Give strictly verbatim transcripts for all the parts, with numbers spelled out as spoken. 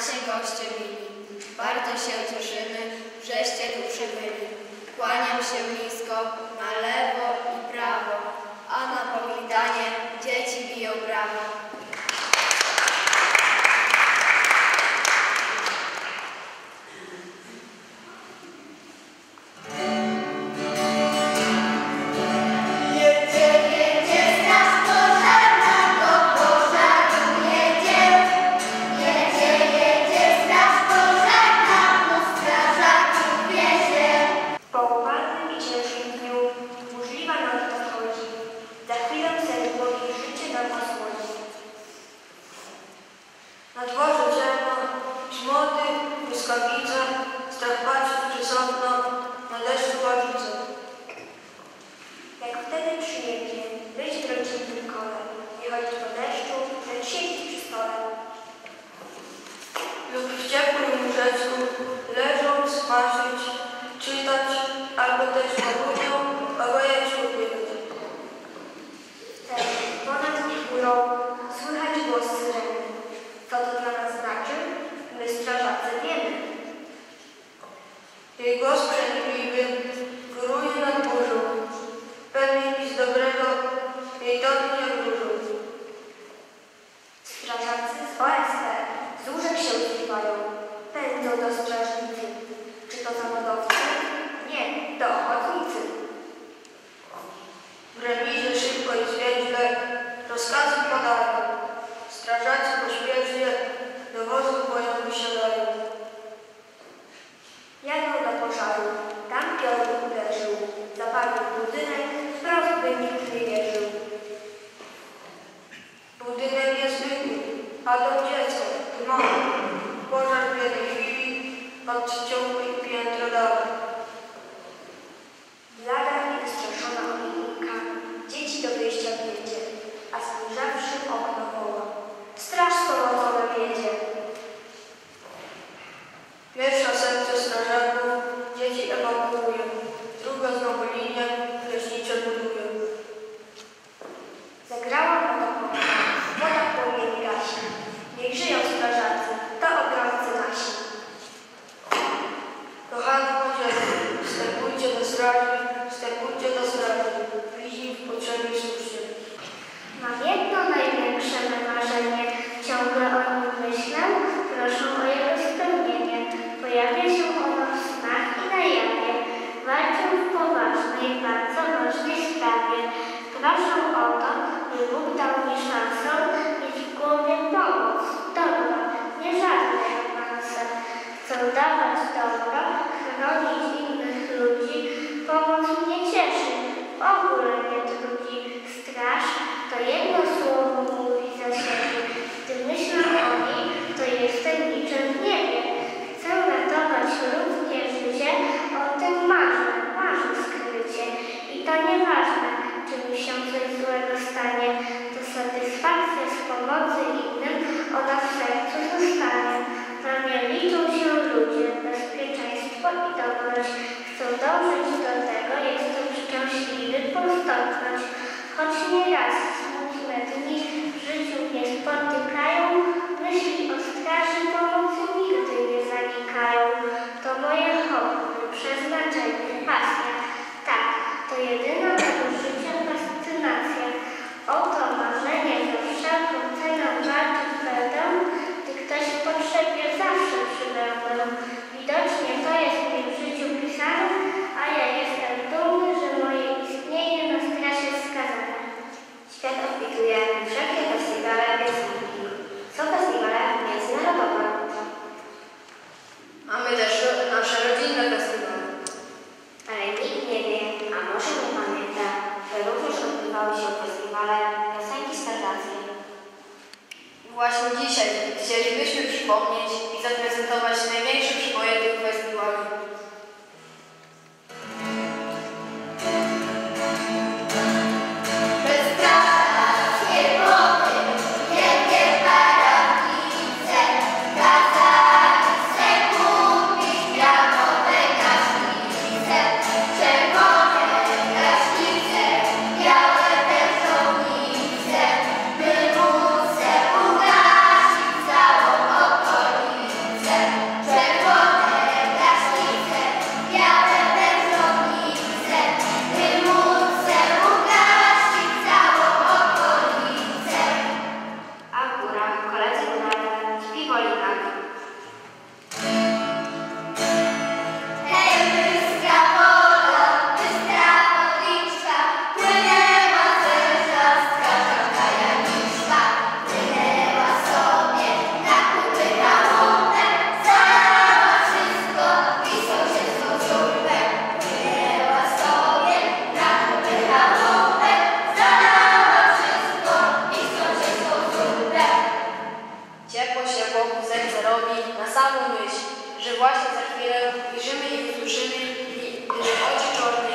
się goście mili. Bardzo się cieszymy, żeście tu przybyli. Kłaniam się nisko, na lewo i prawo, a na powitanie dzieci biją brawo. Na dworze ciemno, czmoty, błyskawice, strach patrzy przez okno, na deszczu ławice. Jak wtedy przyjedzie, być w rodzinnym kole, nie chodzić po deszczu, lecz siedzieć przy stole. Lub w ciepłym łóżeczku, leżąc, marzyć, czytać, albo też łagodnią, oboje człowieka. Wtedy ponad ich górą słychać głos syreny. Co to dla nas znaczy? My strażacy wiemy. Jej głos przenikliwy góruje nad burzą, pewnie nic dobrego jej tonu nie wróżą. Strażacy z O S P z łóżek się zrywają, pędzą do strażnicy. Czy to zawodowcy? Nie, to ochotnicy. W remizie szybko i zwięźle rozkazy podają. Strażacy pośpiesznie do wozu boją wysiadają. Jadą do pożaru, tam piorun uderzył, zapalił budynek, wprost by nikt nie wierzył. Budynek jest zwykły, a dom dziecka, mały. Pożar w jednej chwili od ciągłej piętro dalej. Blada i wystraszona choinka, dzieci do wyjścia wiedzie, a spojrzawszy w okno woła. Straż z pomocą wiedzie. Pierwsza sekcja strażaków dzieci ewakuuje, druga znowu linię leśnicze buduje. Zagrała woda, woda płomień gasi. Niech żyją strażacy, to obrońcy nasi. Kochani młodzieży, wstępujcie do straży, wstępujcie do straży, bliźni w potrzebie słusznie. Mam jedno największe marzenie, ciągle o nim myślę, proszę o jego spełnienie. Pojawia się ono w snach i na jawie, walczę w poważnej, bardzo ważnej sprawie. Proszę o to, by Bóg dał mi szansę mieć w głowie pomoc, dobro, nie żadne romanse. Chcę dawać dobro, chronić innych ludzi, pomoc mnie cieszy, w ogóle nie trudzi. Straż to jedno słowo mówi za siebie. Gdy myślę o niej, to jestem niczym w niebie. Chcę ratować ludzkie życie, o tym marzę, marzę skrycie. I to nieważne, czy mi się coś złego stanie, to satysfakcja z pomocy innym, ona w sercu zostanie. Dla mnie liczą się ludzie, bezpieczeństwo i dobroć. Chcę dążyć do tego, jestem szczęśliwy postąpność. Choć nieraz smutne dni w życiu mnie spotykają, myśli o straży pomocy nigdy nie zanikają. To moje hobby, przeznaczenie, pasja. Tak, to jedyna mego życia fascynacja. Oto marzenie za wszelką cenę walczyć będę, gdy ktoś w potrzebie zawsze przybędę. Widocznie to jest mi w życiu pisane, a ja jestem dumny, że moje istnienie na straż jest skazane. Świat obfituje w wszelkie festiwale piosenki. Są festiwale międzynarodowe. Mamy też nasze rodzinne festiwale. Ale nikt nie wie, a może nie pamięta, że również odbywały się festiwale piosenki strażackiej. Właśnie dzisiaj chcielibyśmy przypomnieć i zaprezentować największe przeboje tych festiwali. By móc ugasić całą okolicę. Kolinach. Hej, bystra woda, bystra wodniczka, płynęła ze żastka, tajemniczka, płynęła sobie na kupyta łąkę, zalała wszystko wisą czystą żółwę. Płynęła sobie na kupyta łąkę, zalała wszystko wisą czystą żółwę. Ciepło się wokół serca robi na samą myśl, że właśnie za chwilę ujrzymy i usłyszymy, że oczy czarne.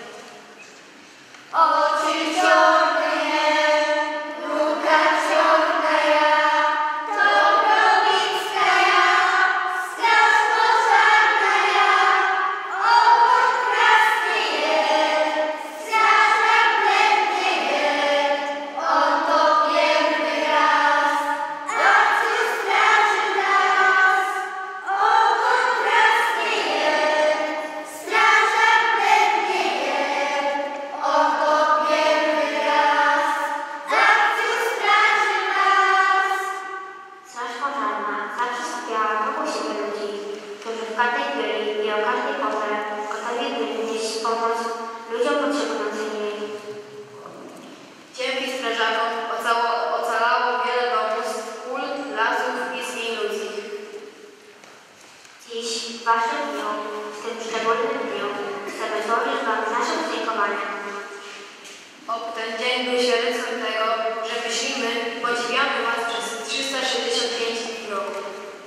Oczy czarne, druga czarna ja, to Grobicka ja, straż pożarna ja, ogon krasny jest, strażak bledny jest, on to pierwszy raz, akcję straży nas, ogon krasny jest, strażak bledny jest, on to pierwszy raz, akcję straży nas. Straż pożarna zawsze skupiała wokół siebie ludzi, którzy w każdej chwili i o każdej porze gotowi byli nieść pomoc ludziom potrzebującym jej. Dzięki strażakom ocalało, ocalało wiele domostw, pól, lasów i istnień ludzkich. Dziś, w waszym dniu, w tym szczególnym dniu, chcemy złożyć wam nasze podziękowania. Ob ten dzień był świadectwem tego, że myślimy i podziwiamy Was przez trzysta sześćdziesiąt pięć dni w roku.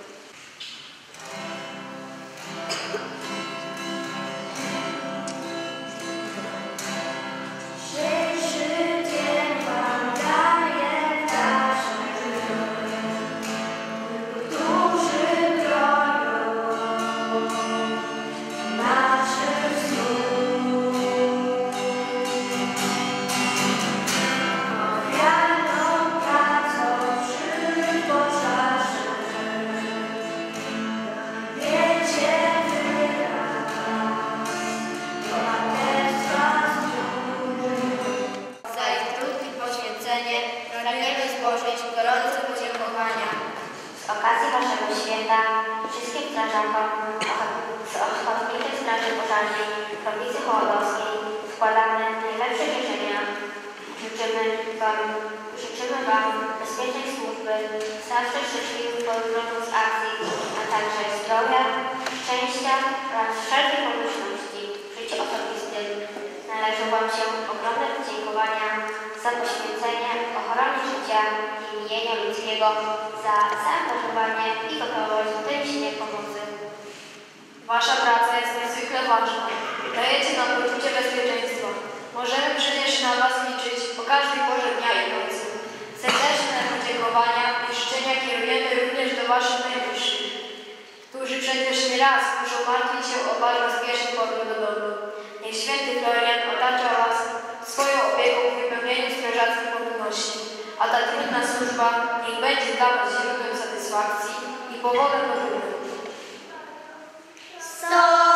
Dzisiejszy dzień wam daje nasze którzy bronią naszych snów. Ofiarną pracą przy pożarze wiecie wyraz bohaterstwa znów. Za ich trud i poświęcenie pragniemy złożyć gorące podziękowania. Z okazji waszego święta wszystkim strażakom z Ochotniczej Straży Pożarnej Kropicy Hołodowskiej składamy najlepsze życzenia. Życzymy wam, życzymy wam bezpiecznej służby, zawsze szczęśliwych powrotów z akcji, a także zdrowia, szczęścia oraz wszelkiej pomyślności w życiu osobistym. Należą wam się ogromne podziękowania za poświęcenie ochronie życia i imienia ludzkiego, za zaangażowanie i gotowość do niesienia pomocy. Wasza praca jest niezwykle ważna. Dajecie nam poczucie bezpieczeństwa. Możemy przecież na Was liczyć o każdej porze dnia i nocy. Serdeczne podziękowania i życzenia kierujemy również do Waszych najbliższych, którzy przecież nieraz muszą martwić się o Wasz bezpieczny powrót do domu. Niech święty Florian otacza Was swoją opieką w wypełnieniu strażackich powinności, a ta trudna służba niech będzie dla Was źródłem satysfakcji i powodem do dumy. Sto